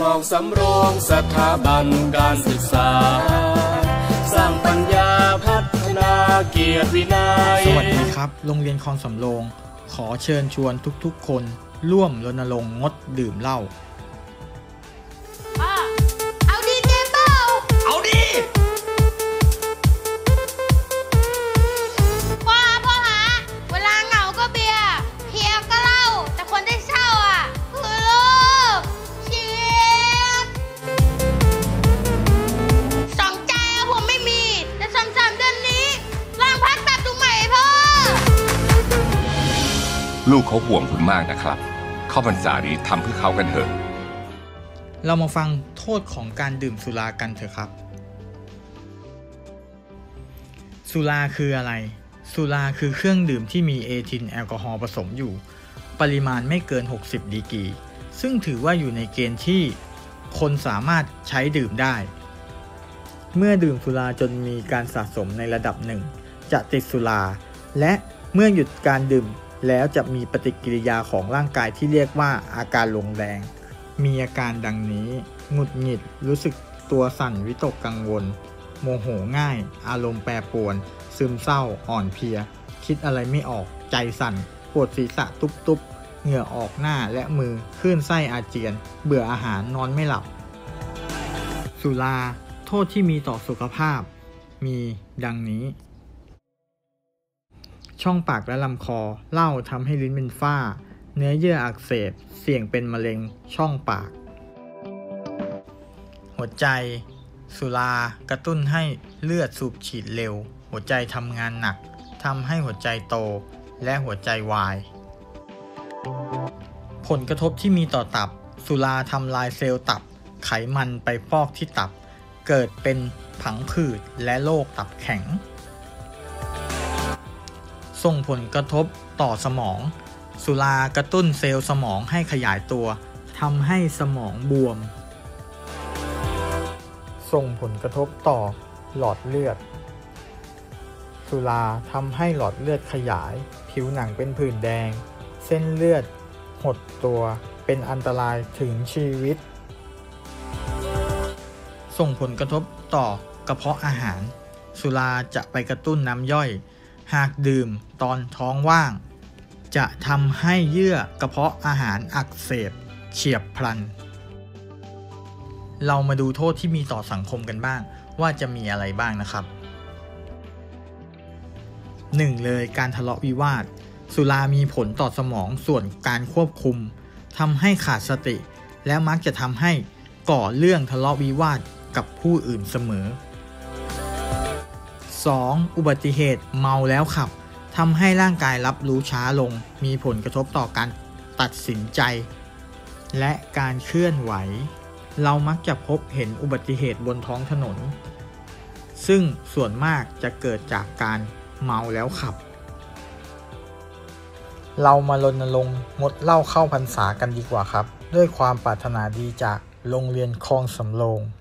องสำโรงสถาบันการศึกษาสร้างปัญญาพัฒนาเกียรติวินัยสวัสดีครับโรงเรียนคลองสำโรงขอเชิญชวนทุกๆคนร่วมรณรงค์งดดื่มเหล้าเอาดีเจเป้าเอาดีพ่อหาเวลาเหงาก็เบียร์เพียก็เหล้าแต่คนที่เศร้าคือลูกชีวิตสองใจผมไม่มีแต่3 เดือนนี้ลองพักตัดดูใหม่พ่อลูกเขาห่วงคุณมากนะครับเข้าพรรษานี้ทำเพื่อเขากันเถอะเรามาฟังโทษของการดื่มสุรากันเถอะครับสุราคืออะไรสุราคือเครื่องดื่มที่มีเอทิลแอลกอฮอล์ผสมอยู่ปริมาณไม่เกิน60ดีกรีซึ่งถือว่าอยู่ในเกณฑ์ที่คนสามารถใช้ดื่มได้เมื่อดื่มสุราจนมีการสะสมในระดับหนึ่งจะติดสุราและเมื่อหยุดการดื่มแล้วจะมีปฏิกิริยาของร่างกายที่เรียกว่าอาการลงแรงมีอาการดังนี้หงุดหงิดรู้สึกตัวสั่นวิตกกังวลโมโหง่ายอารมณ์แปรปรวนซึมเศร้าอ่อนเพลียคิดอะไรไม่ออกใจสั่นปวดศีรษะตุบๆเหงื่อออกหน้าและมือคลื่นไส้อาเจียนเบื่ออาหารนอนไม่หลับสุราโทษที่มีต่อสุขภาพมีดังนี้ช่องปากและลำคอเหล้าทำให้ลิ้นเป็นฝ้าเนื้อเยื่ออักเสบเสี่ยงเป็นมะเร็งช่องปากหัวใจสุรากระตุ้นให้เลือดสูบฉีดเร็วหัวใจทำงานหนักทำให้หัวใจโตและหัวใจวายผลกระทบที่มีต่อตับสุราทำลายเซลล์ตับไขมันไปฟอกที่ตับเกิดเป็นผังผืดและโรคตับแข็งส่งผลกระทบต่อสมองสุรากระตุ้นเซลล์สมองให้ขยายตัวทำให้สมองบวมส่งผลกระทบต่อหลอดเลือดสุราทำให้หลอดเลือดขยายผิวหนังเป็นผื่นแดงเส้นเลือดหดตัวเป็นอันตรายถึงชีวิตส่งผลกระทบต่อกระเพาะอาหารสุราจะไปกระตุ้นน้ำย่อยหากดื่มตอนท้องว่างจะทำให้เยื่อกระเพาะอาหารอักเสบเฉียบพลันเรามาดูโทษที่มีต่อสังคมกันบ้างว่าจะมีอะไรบ้างนะครับ 1. เลยการทะเลาะวิวาทสุรามีผลต่อสมองส่วนการควบคุมทำให้ขาดสติและมักจะทำให้ก่อเรื่องทะเลาะวิวาทกับผู้อื่นเสมอ 2. อุบัติเหตุเมาแล้วขับทำให้ร่างกายรับรู้ช้าลงมีผลกระทบต่อการตัดสินใจและการเคลื่อนไหวเรามักจะพบเห็นอุบัติเหตุบนท้องถนนซึ่งส่วนมากจะเกิดจากการเมาแล้วขับเรามารณรงค์งดเหล้าเข้าพรรษากันดีกว่าครับด้วยความปรารถนาดีจากโรงเรียนคลองสำโรง